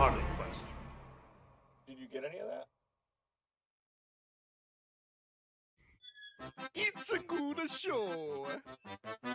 party quest. Did you get any of that? It's a good show.